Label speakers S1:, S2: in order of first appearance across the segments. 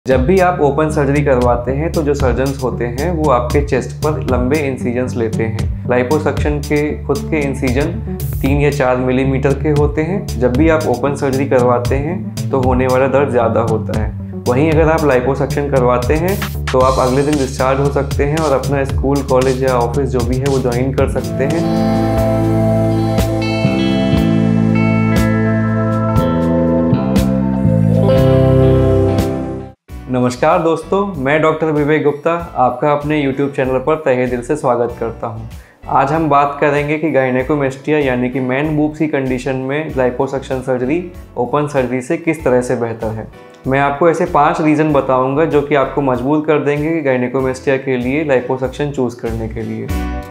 S1: जब भी आप ओपन सर्जरी करवाते हैं तो जो सर्जन्स होते हैं वो आपके चेस्ट पर लंबे इंसिजन्स लेते हैं। लाइपोसक्शन के खुद के इंसिजन 3 या 4 मिलीमीटर के होते हैं। जब भी आप ओपन सर्जरी करवाते हैं तो होने वाला दर्द ज़्यादा होता है। वहीं अगर आप लाइपोसक्शन करवाते हैं तो आप अगले दिन डिस्चार्ज हो सकते हैं और अपना स्कूल, कॉलेज या ऑफिस जो भी है वो ज्वाइन कर सकते हैं। नमस्कार दोस्तों, मैं डॉक्टर विवेक गुप्ता आपका अपने YouTube चैनल पर तहे दिल से स्वागत करता हूं। आज हम बात करेंगे कि गायनेकोमेस्टिया यानी कि मैन बूब्स की कंडीशन में लाइपोसक्शन सर्जरी ओपन सर्जरी से किस तरह से बेहतर है। मैं आपको ऐसे 5 रीज़न बताऊंगा जो कि आपको मजबूर कर देंगे कि गायनेकोमेस्टिया के लिए लाइपोसक्शन चूज़ करने के लिए।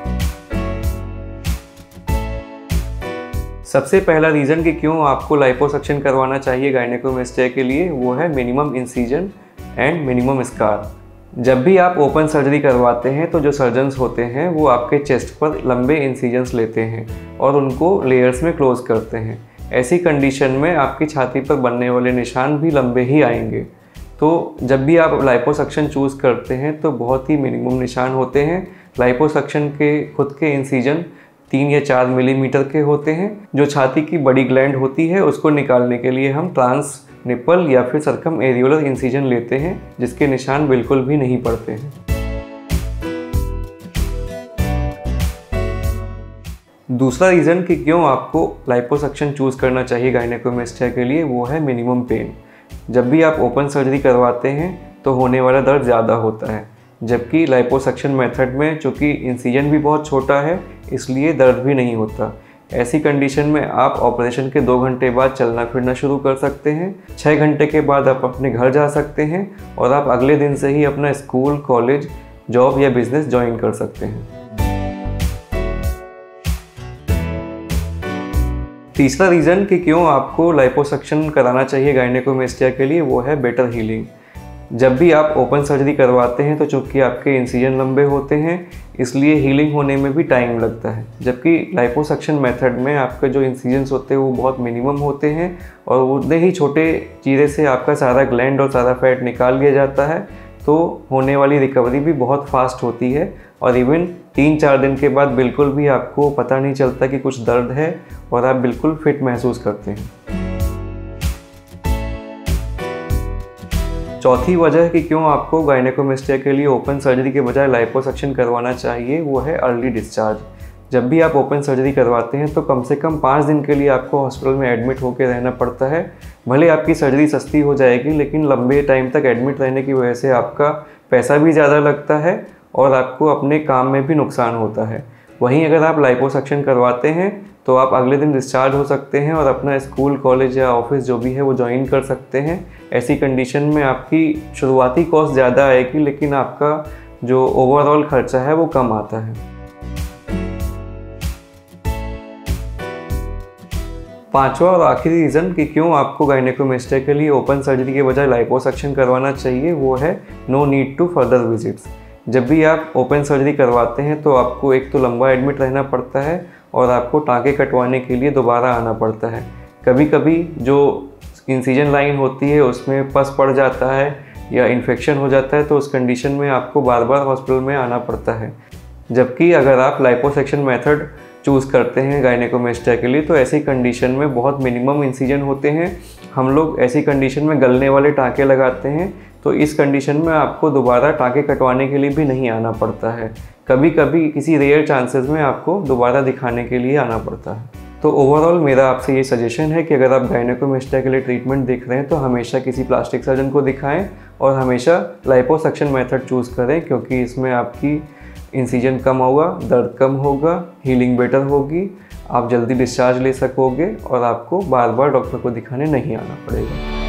S1: सबसे पहला रीज़न कि क्यों आपको लाइपोसक्शन करवाना चाहिए गायनेकोमेस्टिया के लिए वो है minimum incision and minimum scar. जब भी आप ओपन सर्जरी करवाते हैं तो जो सर्जन्स होते हैं वो आपके चेस्ट पर लंबे इंसिजन्स लेते हैं और उनको लेयर्स में क्लोज करते हैं। ऐसी कंडीशन में आपकी छाती पर बनने वाले निशान भी लंबे ही आएंगे। तो जब भी आप लाइपोसक्शन चूज़ करते हैं तो बहुत ही मिनिमम निशान होते हैं। लाइपोसक्शन के खुद के इंसिजन 3 या 4 मिलीमीटर के होते हैं। जो छाती की बड़ी ग्लैंड होती है उसको निकालने के लिए हम ट्रांस निपल या फिर सर्कम एरियोलर इंसिजन लेते हैं, जिसके निशान बिल्कुल भी नहीं पड़ते हैं। दूसरा रीज़न कि क्यों आपको लाइपोसक्शन चूज़ करना चाहिए गायनेकोमेस्टिया के लिए वो है मिनिमम पेन। जब भी आप ओपन सर्जरी करवाते हैं तो होने वाला दर्द ज़्यादा होता है, जबकि लाइपोसक्शन मेथड में चूँकि इंसिजन भी बहुत छोटा है इसलिए दर्द भी नहीं होता। ऐसी कंडीशन में आप ऑपरेशन के 2 घंटे बाद चलना फिरना शुरू कर सकते हैं। 6 घंटे के बाद आप अपने घर जा सकते हैं और आप अगले दिन से ही अपना स्कूल, कॉलेज, जॉब या बिजनेस ज्वाइन कर सकते हैं। तीसरा रीज़न कि क्यों आपको लाइपोसक्शन कराना चाहिए गायनेकोमेस्टिया के लिए वो है बेटर हीलिंग। जब भी आप ओपन सर्जरी करवाते हैं तो चूँकि आपके इंसिजन लंबे होते हैं इसलिए हीलिंग होने में भी टाइम लगता है, जबकि लाइपोसक्शन मेथड में आपके जो इंसिजन्स होते हैं वो बहुत मिनिमम होते हैं और उतने ही छोटे चीरे से आपका सारा ग्लैंड और सारा फैट निकाल लिया जाता है। तो होने वाली रिकवरी भी बहुत फास्ट होती है और इवन 3-4 दिन के बाद बिल्कुल भी आपको पता नहीं चलता कि कुछ दर्द है और आप बिल्कुल फिट महसूस करते हैं। चौथी वजह कि क्यों आपको गायनेकोमेस्टिया के लिए ओपन सर्जरी के बजाय लाइपोसक्शन करवाना चाहिए वो है अर्ली डिस्चार्ज। जब भी आप ओपन सर्जरी करवाते हैं तो कम से कम 5 दिन के लिए आपको हॉस्पिटल में एडमिट होकर रहना पड़ता है। भले आपकी सर्जरी सस्ती हो जाएगी लेकिन लंबे टाइम तक एडमिट रहने की वजह से आपका पैसा भी ज़्यादा लगता है और आपको अपने काम में भी नुकसान होता है। वहीं अगर आप लाइपोसक्शन करवाते हैं तो आप अगले दिन डिस्चार्ज हो सकते हैं और अपना स्कूल, कॉलेज या ऑफिस जो भी है वो ज्वाइन कर सकते हैं। ऐसी कंडीशन में आपकी शुरुआती कॉस्ट ज़्यादा आएगी लेकिन आपका जो ओवरऑल खर्चा है वो कम आता है। पांचवा और आखिरी रीज़न कि क्यों आपको गायनेकोमेस्टिया के लिए ओपन सर्जरी के बजाय लाइपोसक्शन करवाना चाहिए वो है no need to further visits. जब भी आप ओपन सर्जरी करवाते हैं तो आपको एक तो लंबा एडमिट रहना पड़ता है और आपको टाँके कटवाने के लिए दोबारा आना पड़ता है। कभी कभी जो इंसिजन लाइन होती है उसमें पस पड़ जाता है या इन्फेक्शन हो जाता है तो उस कंडीशन में आपको बार बार हॉस्पिटल में आना पड़ता है। जबकि अगर आप लाइपोसक्शन मेथड चूज़ करते हैं गायनेकोमेस्टिया के लिए तो ऐसी कंडीशन में बहुत मिनिमम इंसिजन होते हैं। हम लोग ऐसी कंडीशन में गलने वाले टाँके लगाते हैं तो इस कंडीशन में आपको दोबारा टाँके कटवाने के लिए भी नहीं आना पड़ता है। कभी कभी किसी रेयर चांसेस में आपको दोबारा दिखाने के लिए आना पड़ता है। तो ओवरऑल मेरा आपसे ये सजेशन है कि अगर आप गायनेकोमेस्टिया के लिए ट्रीटमेंट देख रहे हैं तो हमेशा किसी प्लास्टिक सर्जन को दिखाएं और हमेशा लाइपोसक्शन मेथड चूज़ करें, क्योंकि इसमें आपकी इंसिजन कम होगा, दर्द कम होगा, हीलिंग बेटर होगी, आप जल्दी डिस्चार्ज ले सकोगे और आपको बार बार डॉक्टर को दिखाने नहीं आना पड़ेगा।